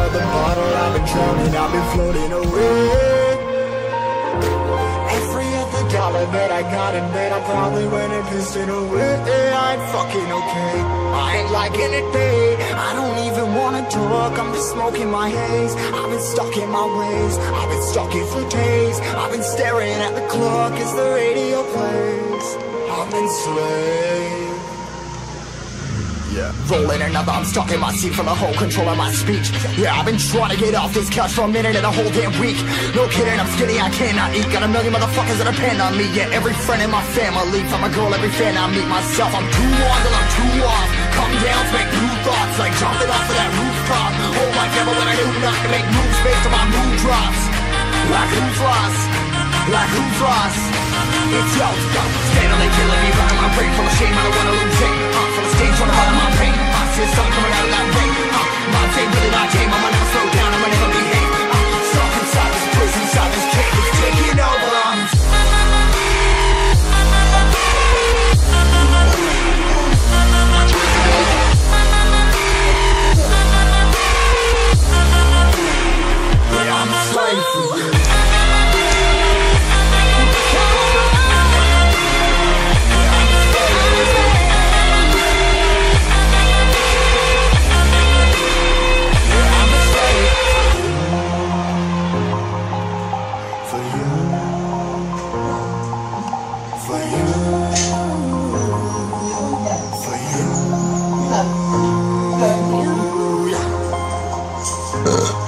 another bottle, I've been drowning, I've been floating away. Every other dollar that I got in bed, I probably went and pissed it away. I ain't fucking okay, I ain't liking it, babe. I don't even wanna talk, I'm just smoking my haze. I've been stuck in my ways, I've been stuck here for days. I've been staring at the clock as the radio plays. I'm enslaved. Yeah. Rolling another, I'm stuck in my seat for the whole control of my speech. Yeah, I've been trying to get off this couch for a minute and a whole damn week. No kidding, I'm skinny, I cannot eat. Got a million motherfuckers that depend on me. Yeah, every friend in my family, from a girl, every fan I meet myself. I'm too on till I'm too off. Come down to make new thoughts, like jumping off of that rooftop. Oh my God, when I do not to make moves based on my mood drops. Like who's lost? Like who's lost? It's yo, steadily killing me, running my brain full of shame. I don't wanna lose it. Full of stage, trying to hide my pain. I see the sun coming out of that rain. My day really not game. I'ma never slow down. I'ma never behave. Stuck inside this prison, inside this cage. It's taking over. Yeah, I'm a slave for you. For you.